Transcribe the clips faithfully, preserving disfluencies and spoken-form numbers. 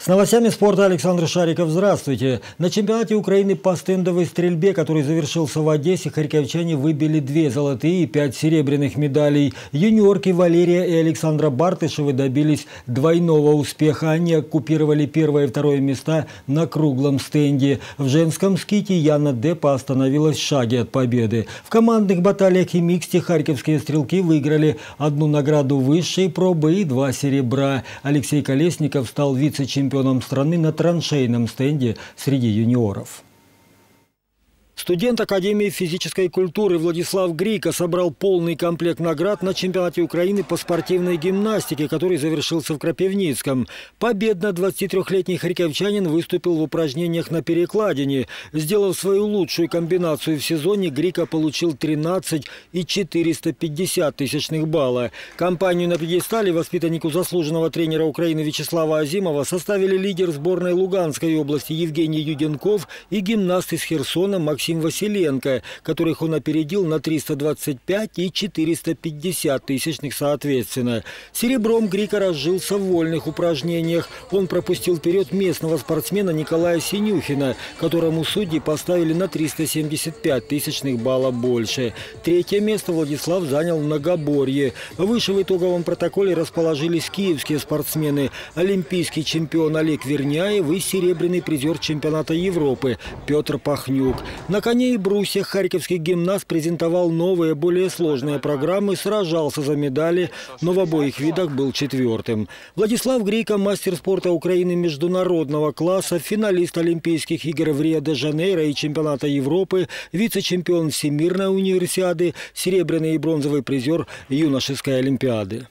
С новостями спорта Александр Шариков. Здравствуйте. На чемпионате Украины по стендовой стрельбе, который завершился в Одессе, харьковчане выбили две золотые и пять серебряных медалей. Юниорки Валерия и Александра Бартышевы добились двойного успеха. Они оккупировали первое и второе места на круглом стенде. В женском ските Яна Депа остановилась в шаге от победы. В командных баталиях и миксте харьковские стрелки выиграли одну награду высшей пробы и два серебра. Алексей Колесников стал вице-чемпионом страны на траншейном стенде среди юниоров. Студент Академии физической культуры Владислав Грика собрал полный комплект наград на чемпионате Украины по спортивной гимнастике, который завершился в Крапивницком. Победно двадцатитрёхлетний харьковчанин выступил в упражнениях на перекладине. Сделав свою лучшую комбинацию в сезоне, Грика получил тринадцать и четыреста пятьдесят тысячных балла. Компанию на пьедестале воспитаннику заслуженного тренера Украины Вячеслава Азимова составили лидер сборной Луганской области Евгений Юденков и гимнаст из Херсона Максим Василенко, которых он опередил на триста двадцать пять и четыреста пятьдесят тысячных соответственно. Серебром Грика разжился в вольных упражнениях. Он пропустил вперед местного спортсмена Николая Синюхина, которому судьи поставили на триста семьдесят пять тысячных балла больше. Третье место Владислав занял в многоборье. Выше в итоговом протоколе расположились киевские спортсмены: олимпийский чемпион Олег Верняев и серебряный призер чемпионата Европы Петр Пахнюк. На коне и брусьях харьковский гимнаст презентовал новые, более сложные программы, сражался за медали, но в обоих видах был четвертым. Владислав Грика – мастер спорта Украины международного класса, финалист Олимпийских игр в Рио-де-Жанейро и чемпионата Европы, вице-чемпион Всемирной универсиады, серебряный и бронзовый призер юношеской олимпиады.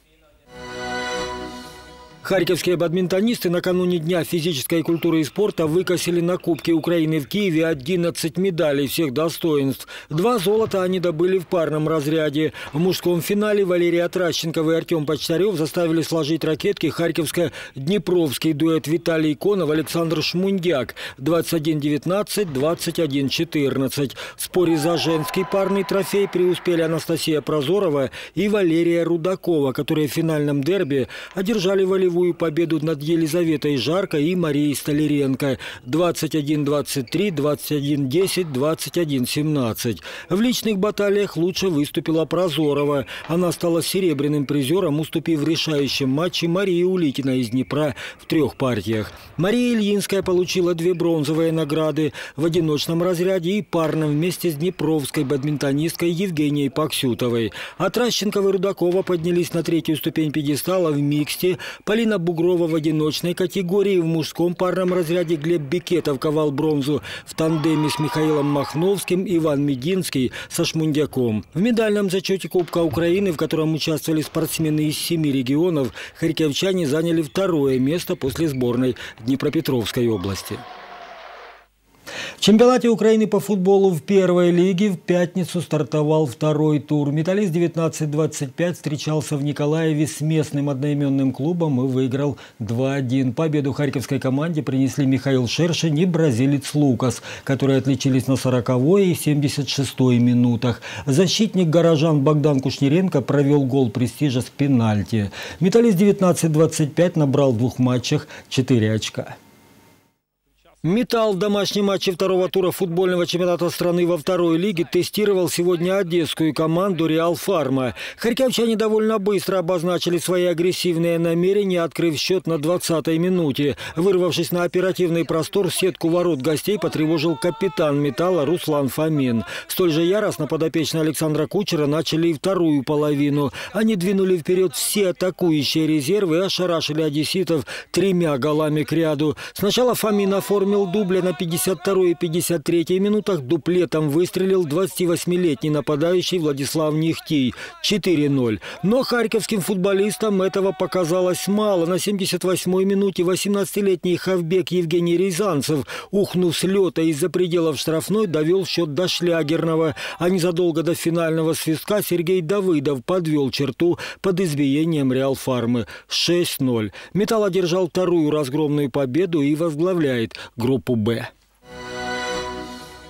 Харьковские бадминтонисты накануне Дня физической культуры и спорта выкосили на Кубке Украины в Киеве одиннадцать медалей всех достоинств. Два золота они добыли в парном разряде. В мужском финале Валерий Тращенков и Артем Почтарев заставили сложить ракетки харьковско-днепровский дуэт Виталий Конов, Александр Шмундяк двадцать один девятнадцать, двадцать один четырнадцать. В споре за женский парный трофей преуспели Анастасия Прозорова и Валерия Рудакова, которые в финальном дерби одержали волевую победу над Елизаветой Жарко и Марией Столяренко двадцать один двадцать три, двадцать один десять, двадцать один семнадцать. В личных баталиях лучше выступила Прозорова. Она стала серебряным призером, уступив в решающем матче Марии Улитиной из Днепра в трех партиях. Мария Ильинская получила две бронзовые награды в одиночном разряде и парном вместе с днепровской бадминтонисткой Евгенией Паксютовой. А Тращенкова и Рудакова поднялись на третью ступень пьедестала в миксте. Полина Бугрова в одиночной категории, в мужском парном разряде Глеб Бекетов ковал бронзу в тандеме с Михаилом Махновским, Иван Мединский со Шмундяком. В медальном зачете Кубка Украины, в котором участвовали спортсмены из семи регионов, харьковчане заняли второе место после сборной Днепропетровской области. В чемпионате Украины по футболу в первой лиге в пятницу стартовал второй тур. Металлист девятнадцать двадцать пять встречался в Николаеве с местным одноименным клубом и выиграл два один. Победу харьковской команде принесли Михаил Шершень и бразилец Лукас, которые отличились на сороковой и семьдесят шестой минутах. Защитник горожан Богдан Кушниренко провел гол престижа с пенальти. Металлист девятнадцать двадцать пять набрал в двух матчах четыре очка. «Металл» в домашнем матче второго тура футбольного чемпионата страны во второй лиге тестировал сегодня одесскую команду «Реал Фарма». Харьковчане довольно быстро обозначили свои агрессивные намерения, открыв счет на двадцатой минуте. Вырвавшись на оперативный простор, сетку ворот гостей потревожил капитан «Металла» Руслан Фомин. Столь же яростно подопечные Александра Кучера начали и вторую половину. Они двинули вперед все атакующие резервы и ошарашили одесситов тремя голами к ряду. Сначала Фомин оформил дубля на пятьдесят второй и пятьдесят третьей минутах, дуплетом выстрелил двадцативосьмилетний нападающий Владислав Нехтий четыре ноль. Но харьковским футболистам этого показалось мало. На семьдесят восьмой минуте восемнадцатилетний хавбек Евгений Рязанцев, ухнув с лета из-за пределов штрафной, довел счет до шлягерного. А незадолго до финального свистка Сергей Давыдов подвел черту под избиением «Реал Фармы» шесть ноль. «Металл» одержал вторую разгромную победу и возглавляет группу «Б».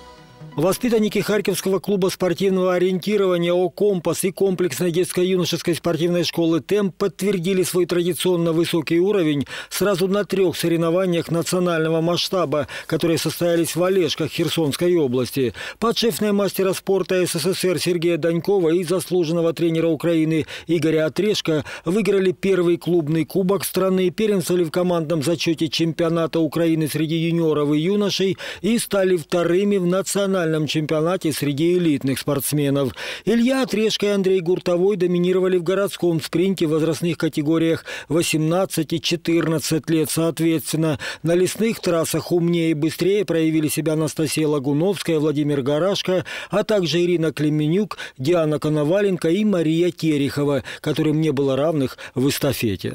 Воспитанники Харьковского клуба спортивного ориентирования «О-Компас» и комплексной детско-юношеской спортивной школы «Темп» подтвердили свой традиционно высокий уровень сразу на трех соревнованиях национального масштаба, которые состоялись в Олежках Херсонской области. Подшефные мастера спорта СССР Сергея Данькова и заслуженного тренера Украины Игоря Отрешко выиграли первый клубный кубок страны, первенствовали в командном зачете чемпионата Украины среди юниоров и юношей и стали вторыми в национальном чемпионате среди элитных спортсменов. Илья Отрешко и Андрей Гуртовой доминировали в городском спринте в возрастных категориях восемнадцать и четырнадцать лет соответственно. На лесных трассах умнее и быстрее проявили себя Анастасия Лагуновская, Владимир Гарашко, а также Ирина Клеменюк, Диана Коноваленко и Мария Терехова, которым не было равных в эстафете.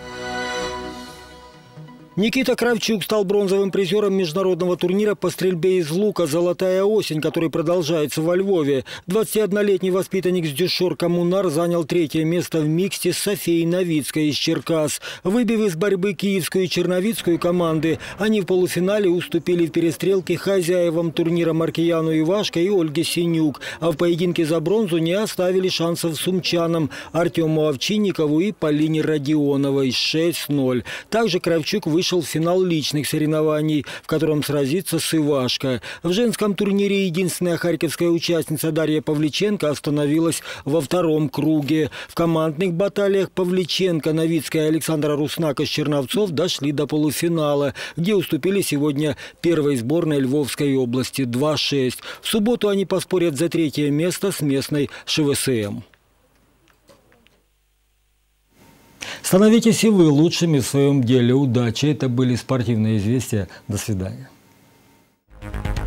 Никита Кравчук стал бронзовым призером международного турнира по стрельбе из лука «Золотая осень», который продолжается во Львове. двадцатиоднолетний воспитанник с Дюшор Коммунар занял третье место в миксте с Софией Новицкой из Черкас. Выбив из борьбы киевскую и черновицкую команды, они в полуфинале уступили в перестрелке хозяевам турнира Маркияну Ивашко и Ольге Синюк, а в поединке за бронзу не оставили шансов сумчанам Артему Овчинникову и Полине Родионовой шесть ноль. Также Кравчук вышел вышел в финал личных соревнований, в котором сразится с Ивашко. В женском турнире единственная харьковская участница Дарья Павличенко остановилась во втором круге. В командных баталиях Павличенко, Новицкая и Александра Руснак из Черновцов дошли до полуфинала, где уступили сегодня первой сборной Львовской области два шесть. В субботу они поспорят за третье место с местной ШВСМ. Становитесь и вы лучшими в своем деле. Удачи! Это были спортивные известия. До свидания.